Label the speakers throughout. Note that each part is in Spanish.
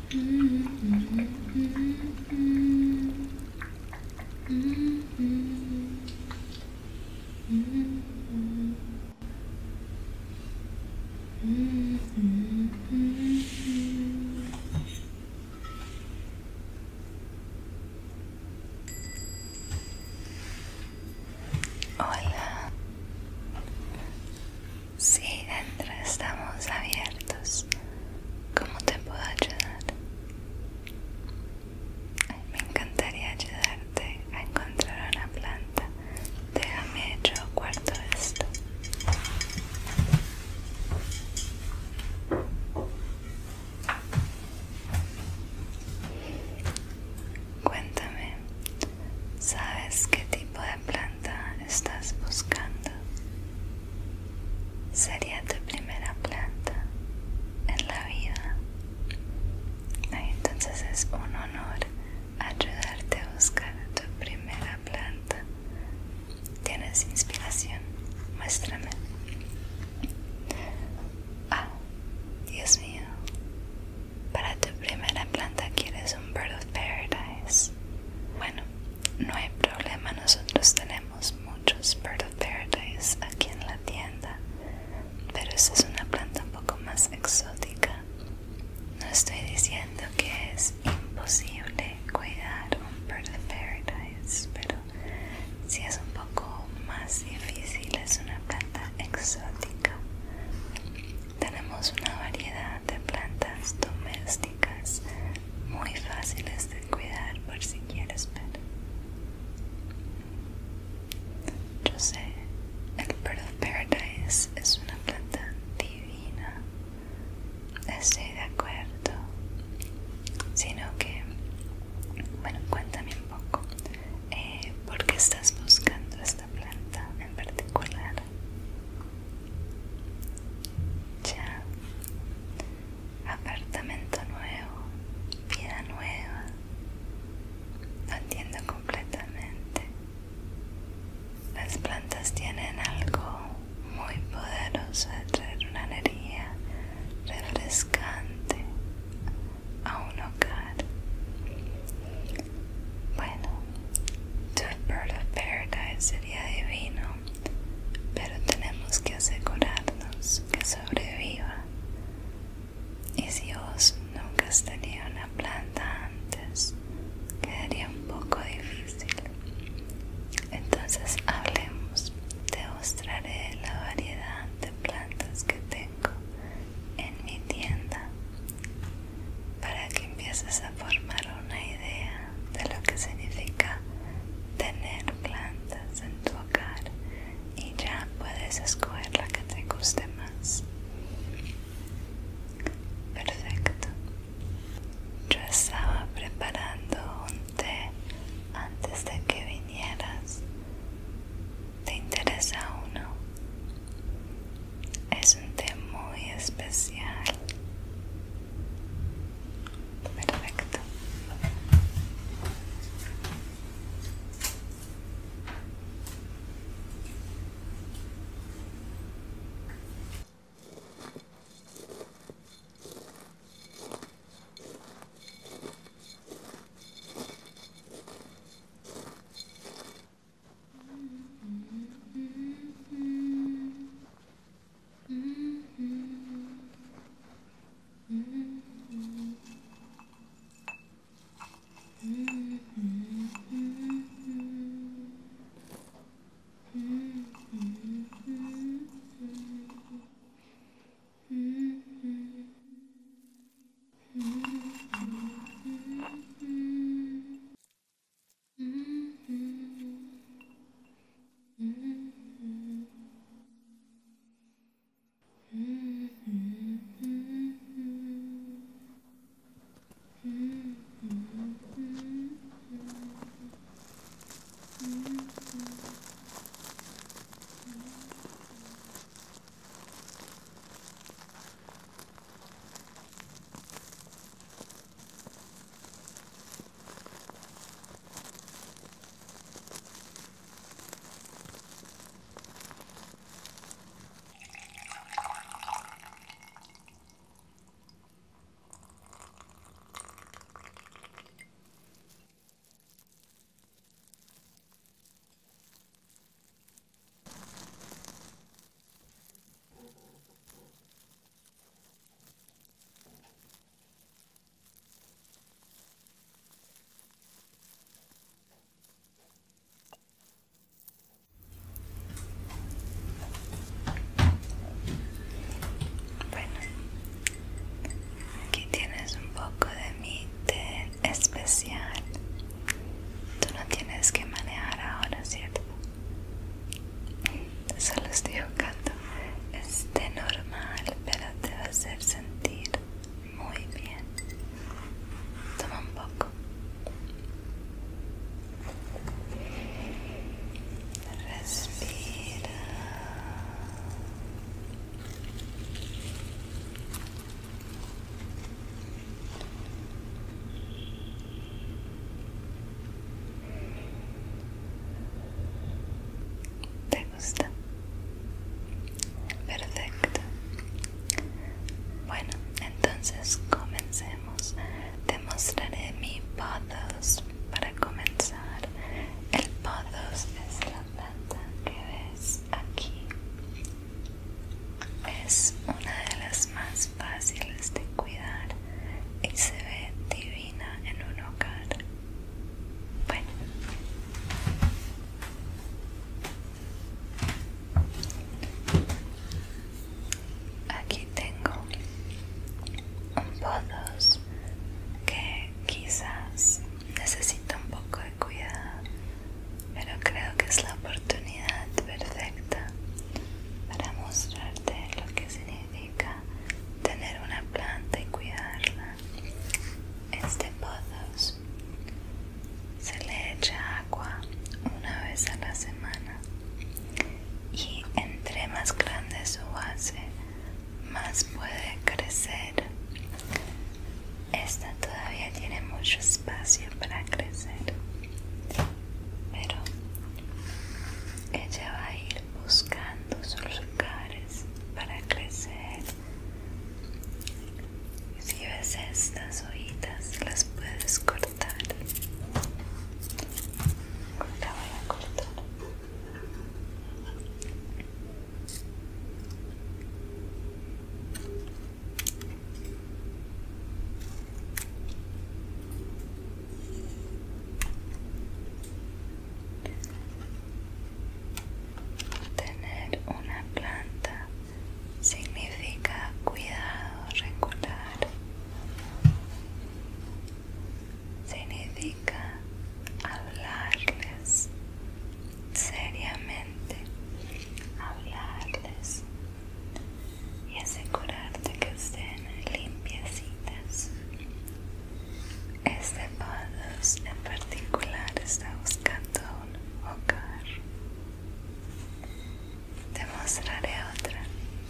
Speaker 1: Hola. Sí, dentro estamos abiertos. ¿Cómo te puedo ayudar? Ay, me encantaría ayudarte a encontrar una planta. Déjame yo guardo esto. Cuéntame, ¿sabes qué tipo de planta estás buscando? Sería tu primera planta en la vida. Ay, entonces es un honor ayudarte a buscar tu primera planta. ¿Tienes inspiración? Muéstrame. Ah, Dios mío. Para tu primera planta quieres un Bird of Paradise. Bueno, no hay problema, nosotros tenemos muchos Bird of Paradise aquí en la tienda, pero esta es una planta un poco más exótica. No estoy diciendo que es imposible cuidar un Bird of Paradise, pero si es un poco más difícil, es una planta exótica. Tenemos una variedad de plantas domésticas pothos. Te mostraré mi pothos para comenzar. El pothos es la planta que ves aquí. Es una de las más fáciles de cuidar y se ve divina en un hogar. Bueno, aquí tengo un pothos que quizás necesita un poco de cuidado, pero creo que es la oportunidad perfecta para mostrarte lo que significa tener una planta y cuidarla. Este pothos se le echa agua una vez a la semana y entre más grande su base, más puede crecer. Esta todavía tiene mucho espacio para crecer, pero ella va a ir buscando sus lugares para crecer. Si ves estas hojitas, las puedes cortar. La voy a cortar. Tener una planta significa cuidado regular. Significa hablarles seriamente, hablarles y asegurarte que estén limpiecitas. Este pothos en particular está buscando un hogar. Te mostraré otra.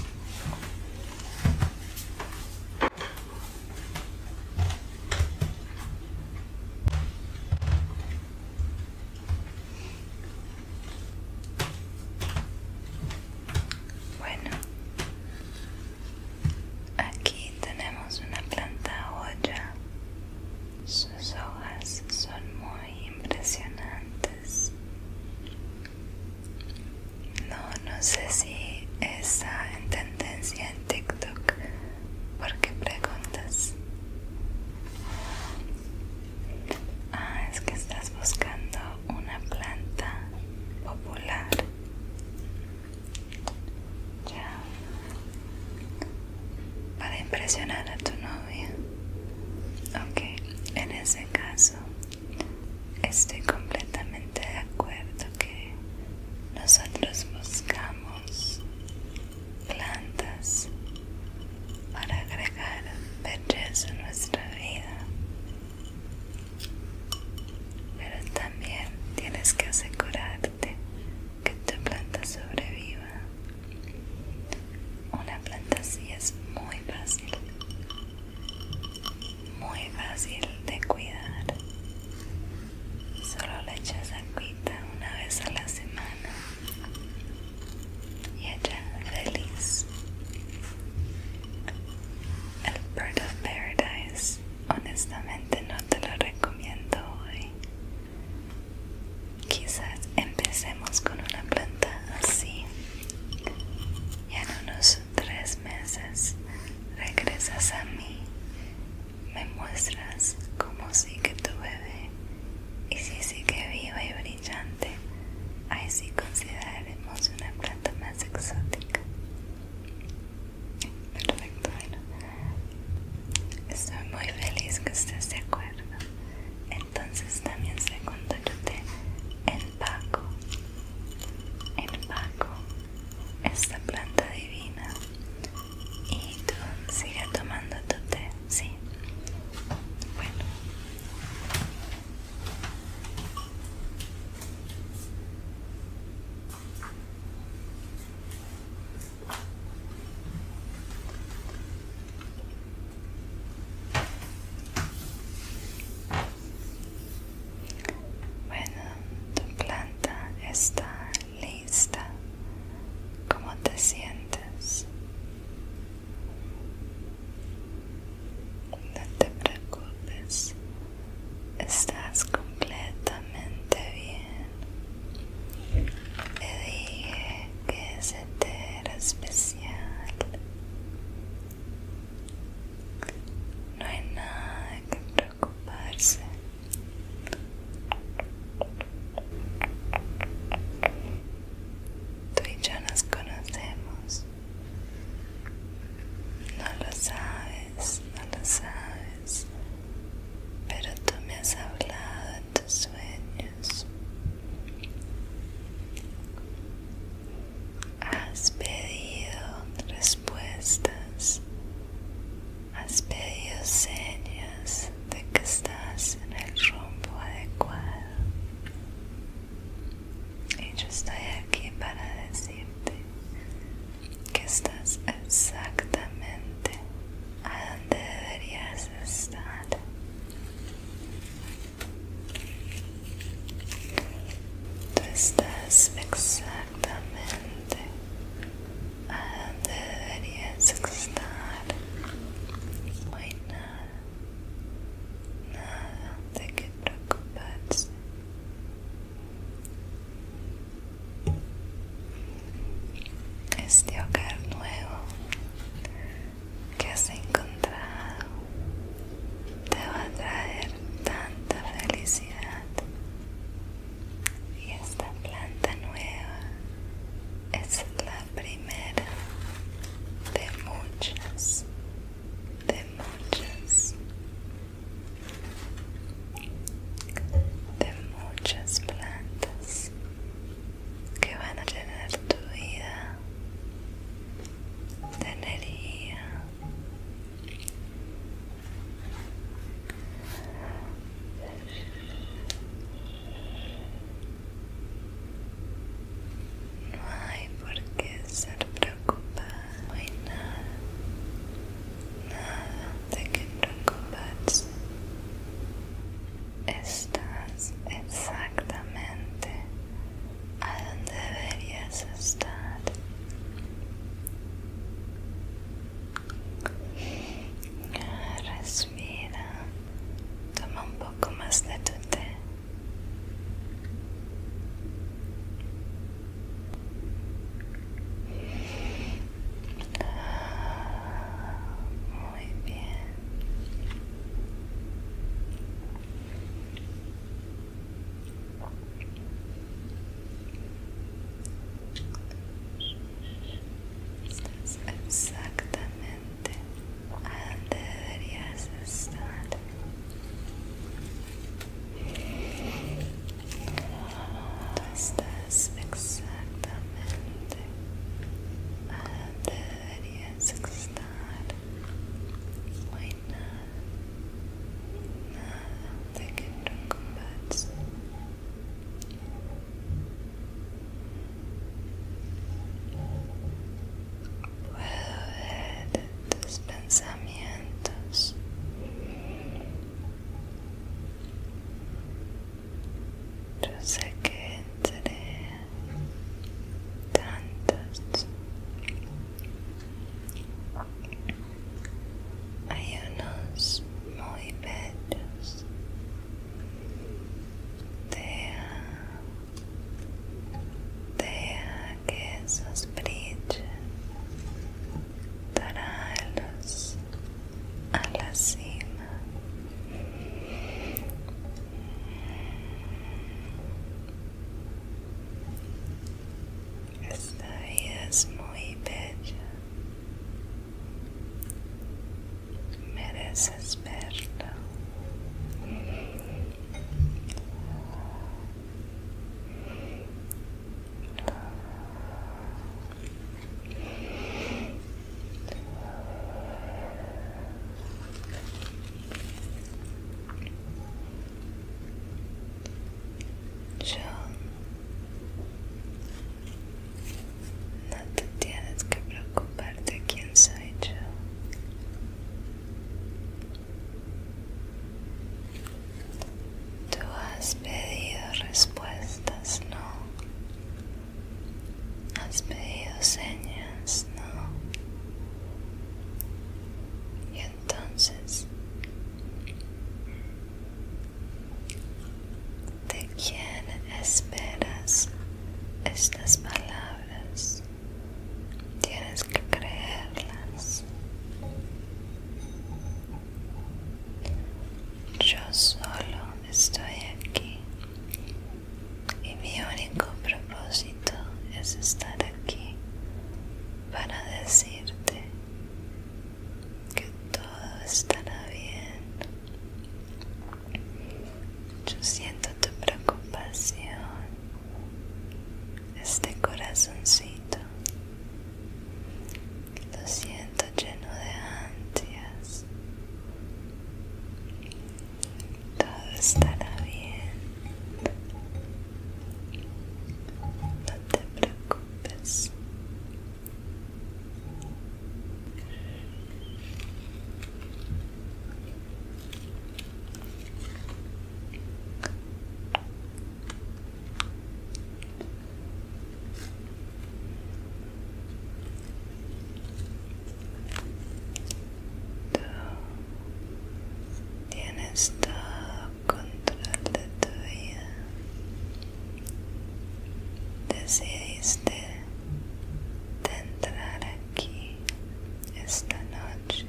Speaker 1: Bueno, aquí tenemos una planta olla. Sus hojas son muy impresionantes. No sé si está en tendencia en TikTok. ¿Por qué preguntas? Es que estás buscando una planta popular. Ya. Para impresionar a tu novia. Ok, en ese caso estoy completamente de acuerdo que nosotros buscamos plantas para agregar belleza a nuestra vida, pero también tienes que asegurarte que tu planta sobreviva. Una planta así es muy fácil de cuidar. Solo le echas agüita una vez a la semana y ella feliz. El Bird of Paradise, honestamente no te lo recomiendo hoy. Quizás empecemos con una planta así y en unos 3 meses regresas a mí, me muestras cómo sigue tu bebé y si sigue viva y brillante, ahí sí consideraremos una planta más exótica. Perfecto, bueno, estoy muy feliz que estés de acuerdo. Entonces también segundo yo te empaco esta planta divina y tú sigue tomando tu té, ¿sí? Bueno, tienes todo control de tu vida. Decidiste de entrar aquí esta noche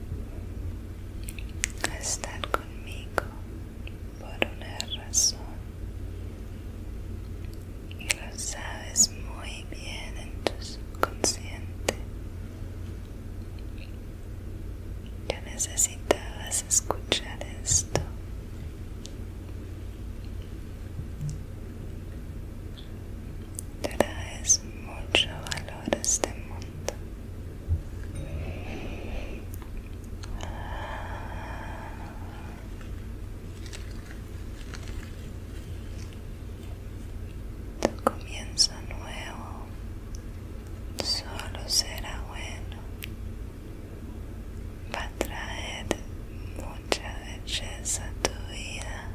Speaker 1: a estar conmigo por una razón, y lo sabes muy bien en tu subconsciente. Ya necesitabas escuchar esto. Traes mucho valor a este mundo. Tu comienzo nuevo solo será bueno. Va a traer mucha belleza a tu vida.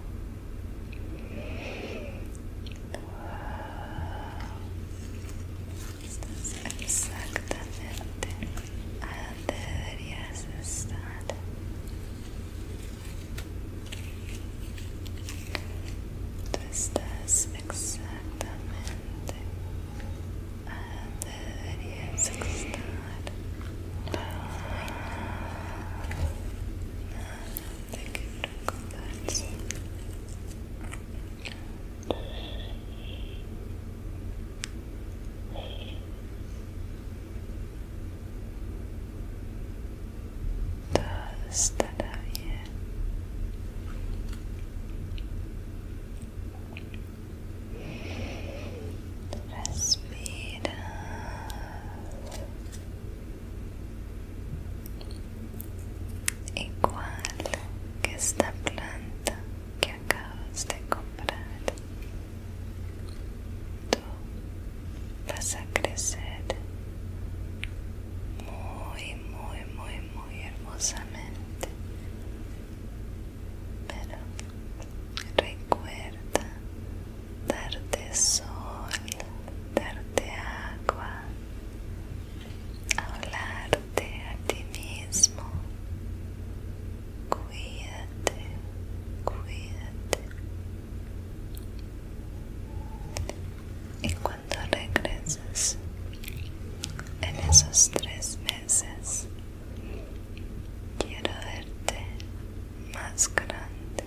Speaker 1: Estás exactamente a donde deberías estar. Tú estás exactamente a donde deberías estar. No hay nada de qué preocuparse. Todo estará bien. Respira. Igual que esta planta que acabas de comprar, tú vas a crecer muy, muy, muy, muy hermosamente. Pero recuerda darte sol, darte agua, hablarte a ti mismo. Cuídate, cuídate. Y cuando regreses en esos 3 meses, quiero verte más grande,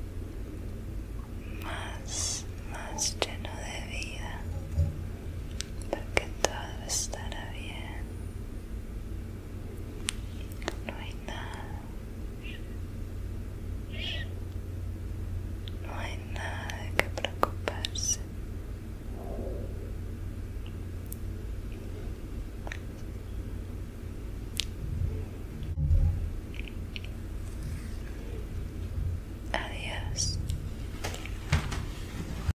Speaker 1: más lleno de vida, porque todo estará bien. No hay nada, no hay nada de qué preocuparse. Adiós.